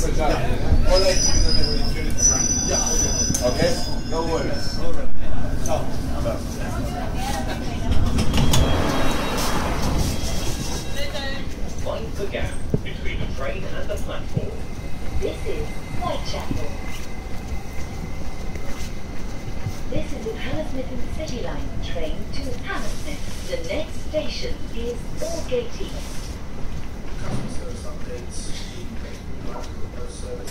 Okay? No worries. Find the gap between the train and the platform. This is Whitechapel. This is a Hammersmith and City line train to Hammersmith. The next station is Aldgate East. Customer service updates. Post service.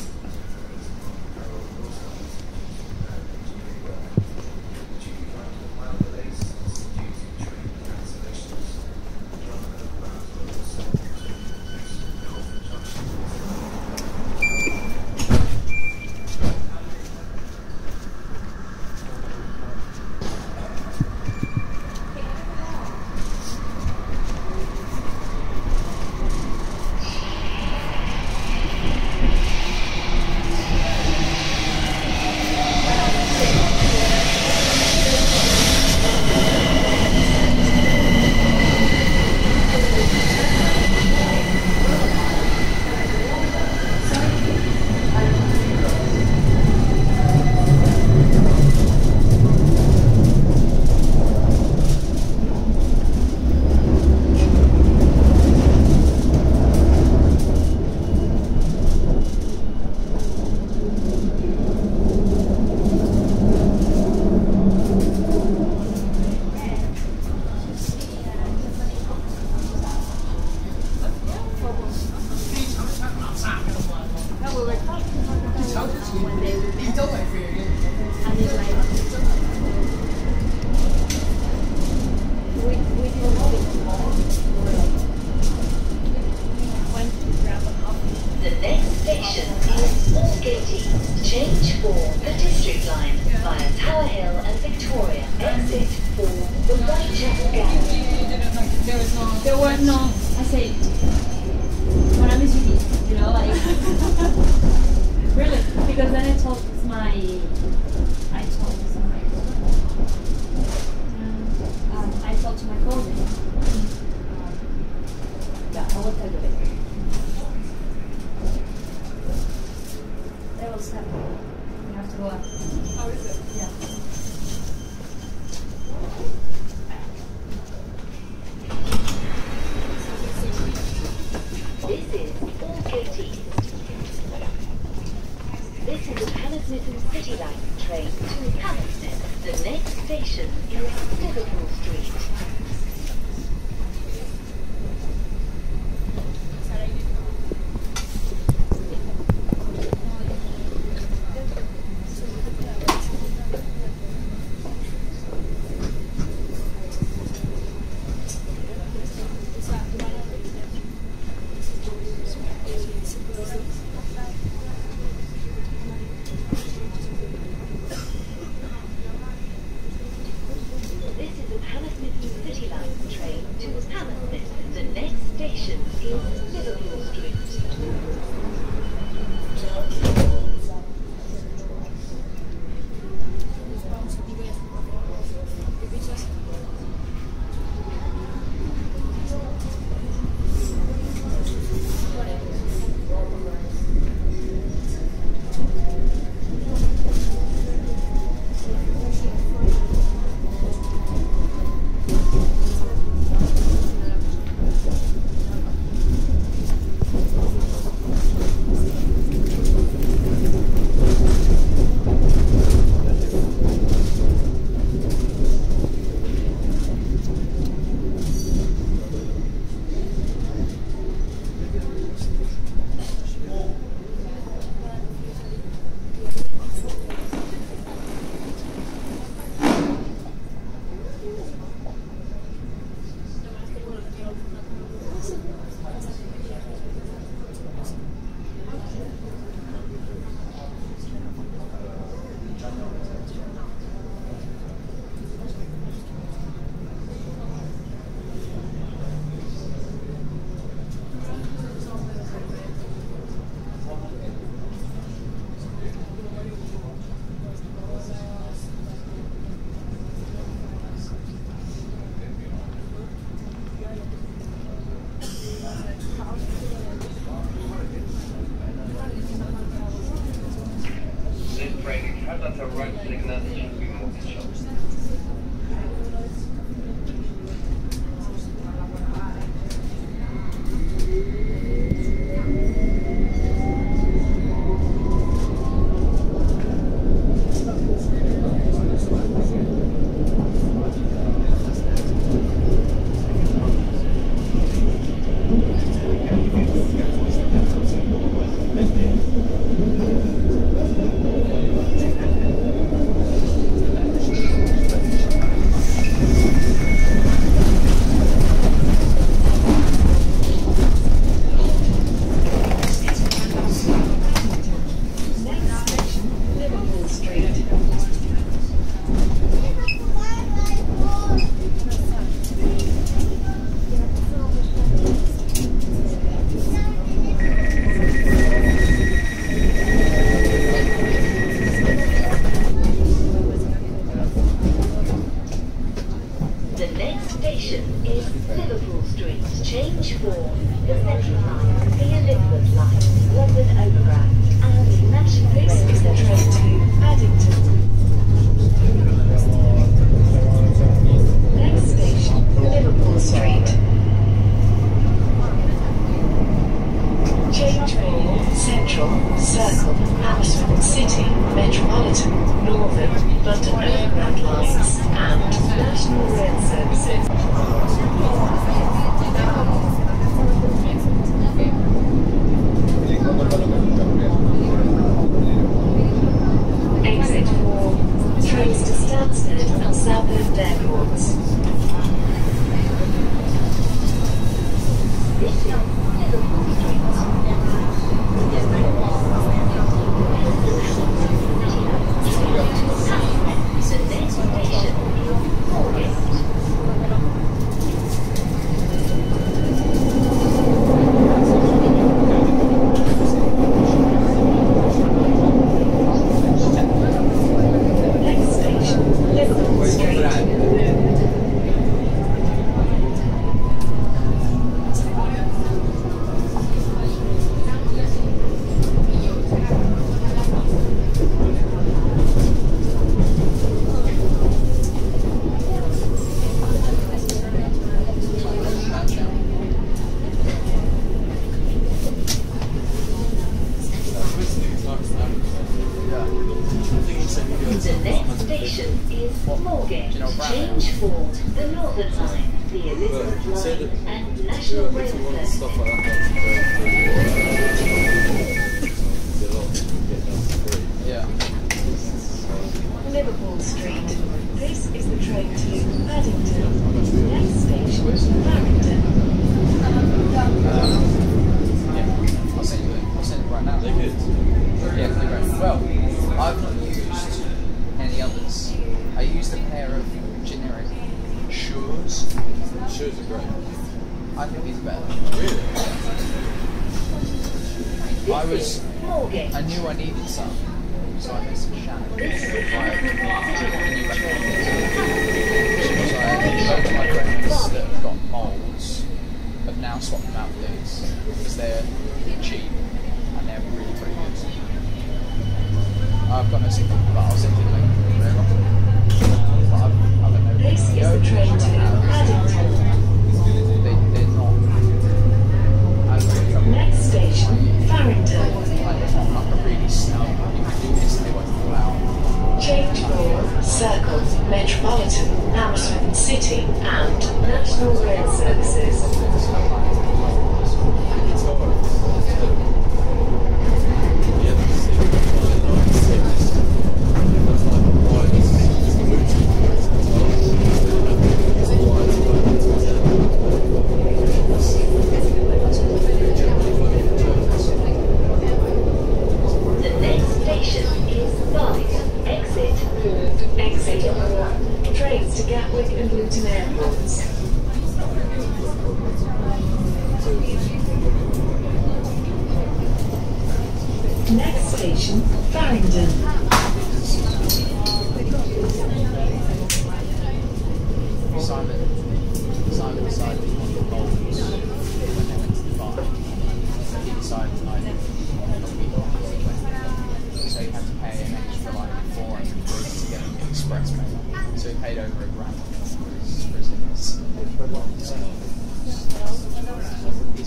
The next station is Aldgate East. Change for the District Line via Tower Hill and Victoria. Exit for the Whitechapel Gap. There were no, I say, when I'm busy, you know, like, really, because then I told my cousin, yeah, I will tell you later. They will step. You have to go up. How is it? Yeah. This is Aldgate East. This is a Hammersmith and City line train to Hammersmith. The next station is Liverpool Street. Hammersmith and City line train to Hammersmith. The next station is Liverpool Street. at the right signal, it should be moving short. Circle, Hammersmith and City, Metropolitan, Northern, London Overground lines, and National Rail Services. Exit 4, trains to Stansted and Southend airports. This is Liverpool Street. Change for the Northern Line, the Elizabeth Line, and National Rail Services. Liverpool Street. This is the train to Paddington. Next station is Farringdon. Yeah, I'll send it right now. They're good. Yeah, they're great. Well, I've not used any others. I used a pair of generic shoes. Shoes are great. I think these are better. Really? I knew I needed some, so I made some shadows. Loads of my friends that have got moles have now swapped them out with these because they're cheap and they're really pretty good. I've got no signal, but I'll send you the link. This is the train to Paddington. They're not. Next station, Farringdon. It's not like a really snug. You can do this and they won't fall out. Change for Circle, Metropolitan, Hammersmith and City, and National Rail Services. Trains to Gatwick and Luton airports. Next station, Farringdon. Simon decided he wanted the bowls when they went to the bar. So he decided tonight not to be bowls. So he had to pay an extra like £400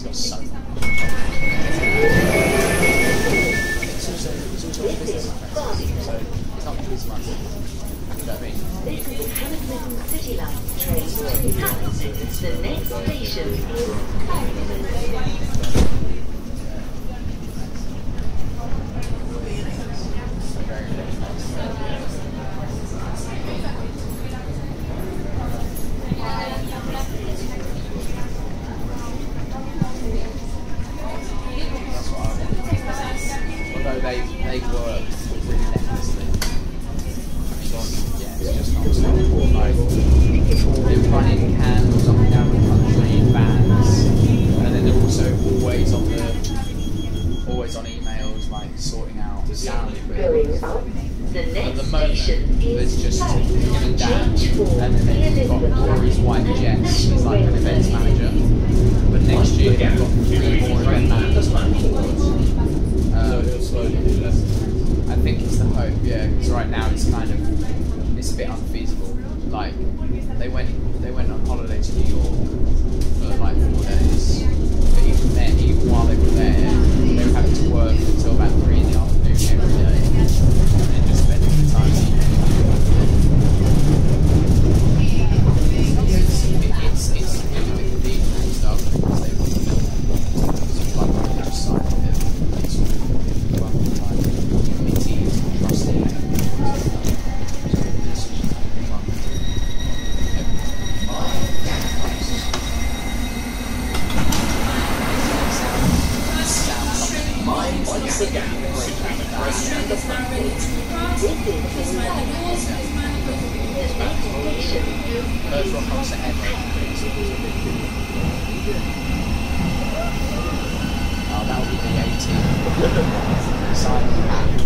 got so much. It's also a business magnet, so it's not his money. You know what I mean? This is Hammersmith and City line train to Hammersmith. The next station is Farringdon. Although they work relentlessly. Yeah, it's just non-stop. Like, they're running candles up and down the country in vans, and then they're also always on emails, like sorting out sound equipment. The At next the moment, station there's is just him Farringdon. and Dan, Change for and then they've got Rory's wife Jess, she's like an events manager. But next year they've got 3 more event managers on board. I think it's the hope, yeah, because right now it's kind of, it's a bit unfeasible. Like, they went on holiday to New York for like 4 days, but even then, even while they were there, they were having to work until about 3 in the afternoon every day, and then just spending the time eating. It's to do with the DJ stuff, because they were like on the side of it, it's sort of like committees and trustees. Once again, press and the front This is Farringdon. The next station is First rock concert ever. Oh, that would be the 18th. Simon Pat.